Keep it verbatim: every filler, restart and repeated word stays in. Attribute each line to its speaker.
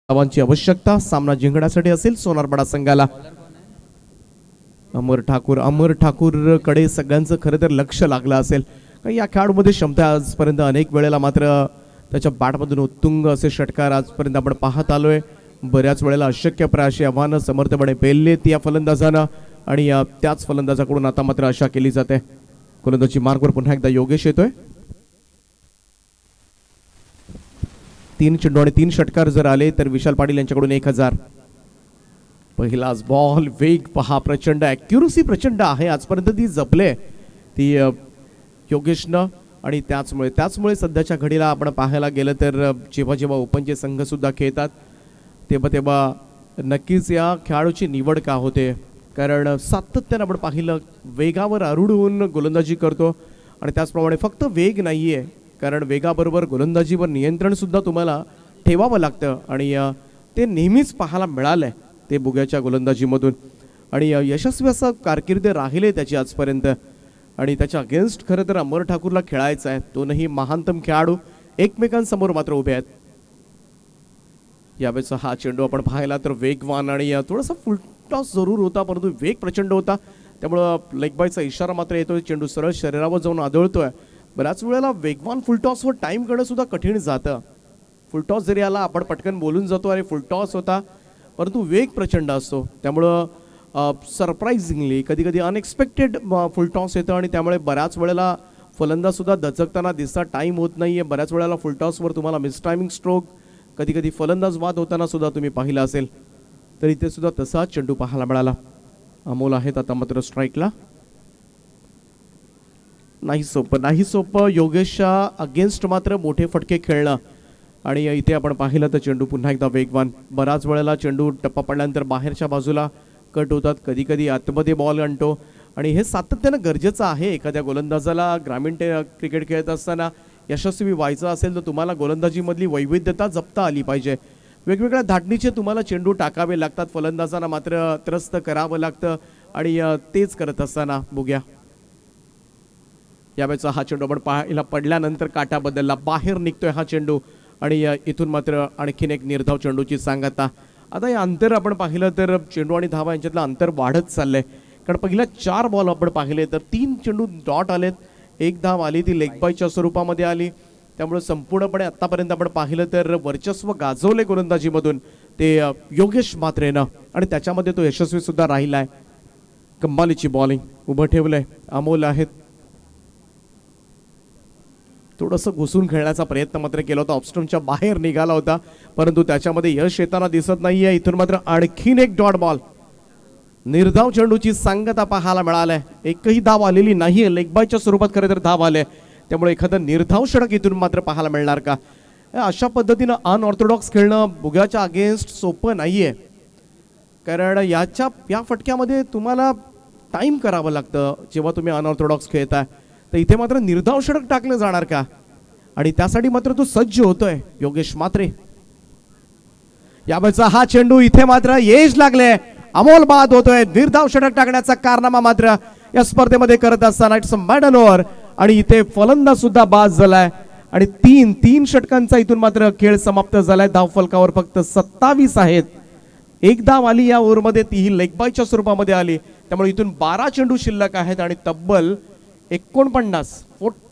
Speaker 1: धावांची आवश्यकता सामना जिंकण्यासाठी असेल सोनारपाडा संघाला। अमर ठाकूर अमर ठाकूर कडे सगळ्यांचं खरं तर लक्ष लागलं असेल, कारण या खेळाडूमध्ये क्षमता आजपर्यंत अनेक वेळेला मात्र त्याच्या बॅटमधून उत्तुंग असे षटकार आजपर्यंत आपण पाहत आलोय। बऱ्याच वेळेला अशक्य प्रयाशी आव्हानं समर्थपणे पेललेत या फलंदाजानं आणि त्याच फलंदाजाकडून आता मात्र आशा केली जाते। गोलंदाजी मार्गवर पुन्हा एकदा योगेश येतोय। तीन चेंडू आणि तीन षटकार जर आले तर विशाल पाटील यांच्याकडून एक हजार। पहिलाच बॉल, वेग पहा, प्रचंड ॲक्युरसी प्रचंड आहे आजपर्यंत ती जपले ती योगेशनं आणि त्याचमुळे त्याचमुळे सध्याच्या घडीला आपण पाहायला गेलं तर जेव्हा जेव्हा ओपनचे संघ सुद्धा खेळतात तेव्हा तेव्हा नक्कीच या खेळाडूची निवड का होते, कारण सातत्यानं आपण पाहिलं वेगावर आरूढ गोलंदाजी करतो आणि त्याचप्रमाणे फक्त वेग नाही आहे, कारण वेगाबरोबर गोलंदाजीवर नियंत्रण सुद्धा तुम्हाला ठेवावं लागतं आणि ते नेहमीच पाहायला मिळालंय ते बुग्याच्या गोलंदाजीमधून आणि यशस्वी असं कारकीर्द राहिले त्याची आजपर्यंत आणि त्याच्या अगेन्स्ट खरं तर अमर ठाकूरला खेळायचं आहे। दोनही महानतम खेळाडू एकमेकांसमोर मात्र उभे आहेत। यावेळेचा हा चेंडू आपण पाहिला तर वेगवान आणि थोडासा फुल टॉस जरूर होता, परंतु वेग प्रचंड होता, त्यामुळं लेग बायचा इशारा मात्र येतोय। चेंडू सरळ शरीरावर जाऊन आदळतोय। बऱ्याच वेळेला वेगवान फुलटॉसवर टाइम करणं सुद्धा कठीण जातं। फुलटॉस जरी आला आपण पटकन बोलून जातो अरे फुलटॉस होता, परंतु वेग प्रचंड असतो, त्यामुळं सरप्राइझिंगली कधी कधी अनएक्सपेक्टेड फुलटॉस येतं आणि त्यामुळे बऱ्याच वेळेला फलंदाज सुद्धा दचकताना दिसता, टाइम होत नाहीये। बऱ्याच वेळेला फुलटॉसवर तुम्हाला मिस टायमिंग स्ट्रोक, कधी कधी फलंदाज बाद होताना सुद्धा तुम्ही पाहिलं असेल, तर इथे सुद्धा तसा चेंडू पाहायला मिळाला। अमोल आहेत आता मात्र स्ट्राईकला। नाही सोपं नाही सोपं योगेशच्या अगेन्स्ट मात्र मोठे फटके खेळणं आणि इथे आपण पाहिलं तर चेंडू पुन्हा एकदा वेगवान। बराच वेळेला चेंडू टप्पा पडल्यानंतर बाहेरच्या बाजूला कट होतात, कधी कधी आतमध्ये बॉल आणतो आणि हे सातत्यानं गरजेचं आहे। एखाद्या गोलंदाजाला ग्रामीण क्रिकेट खेळत असताना यशस्वी व्हायचं असेल तर तुम्हाला गोलंदाजीमधली वैविध्यता जपता आली पाहिजे। वेगवेगळ्या धाटणीचे तुम्हाला चेंडू टाकावे लागतात, फलंदाजांना मात्र त्रस्त करावं लागतं आणि तेच करत असताना बुग्या यावेळेचा हा चेंडू आपण पाहायला पडल्यानंतर काटा बदलला, बाहेर निघतोय हा चेंडू आणि इथून मात्र आणखीन एक निर्धाव चेंडूची सांगता। आता या अंतर आपण पाहिलं तर चेंडू आणि धावा यांच्यातलं अंतर वाढत चाललंय, कारण पहिल्या चार बॉल आपण पाहिले तर तीन चेंडू डॉट आलेत, एक धाव आली ती लेग बायच्या स्वरूपामध्ये आली, त्यामुळे संपूर्णपणे आतापर्यंत आपण पाहिलं तर वर्चस्व गाजवले गोलंदाजीमधून ते योगेश म्हात्रेनं आणि त्याच्यामध्ये तो यशस्वी सुद्धा राहिलाय। कमालीची बॉलिंग उभं ठेवलंय अमोल आहेत, थोडंसं घुसून खेळण्याचा प्रयत्न मात्र केला होता, ऑफस्टम्पच्या बाहेर निघाला होता, परंतु त्याच्यामध्ये यश येताना दिसत नाहीये। इथून मात्र आणखीन एक डॉट बॉल, निर्धाव चेंडूची सांगता पाहायला मिळालाय, एकही धाव आलेली नाहीये, लेग बायच्या स्वरूपात खरं तर धाव आले, त्यामुळे एखादं निर्धाव षटक इथून मात्र पाहायला मिळणार का? अशा पद्धतीनं अनऑर्थोडॉक्स खेळणं बुग्याच्या अगेन्स्ट सोपं नाहीये, कारण याच्या या फटक्यामध्ये तुम्हाला टाइम करावं लागतं जेव्हा तुम्ही अनऑर्थोडॉक्स खेळताय, तर इथे मात्र निर्धाव षटक टाकलं जाणार का? आणि त्यासाठी मात्र तो सज्ज होतोय योगेश म्हात्रे। यावेळेचा हा चेंडू इथे मात्र येज लागले, अमोल बाद होतोय, निर्धाव षटक टाकण्याचा कारनामा मात्र या स्पर्धेमध्ये करत असताना इट्स अ मॅडन ओव्हर आणि इथे फलंदाज सुद्धा बाद झालाय आणि तीन तीन षटकांचा इथून मात्र खेळ समाप्त झालाय। धाव फलकावर फक्त सत्तावीस आहेत, एक धाव आली या ओव्हरमध्ये, तीही लेग बायच्या स्वरूपामध्ये आली, त्यामुळे इथून बारा चेंडू शिल्लक आहेत आणि तब्बल एकोणपन्नास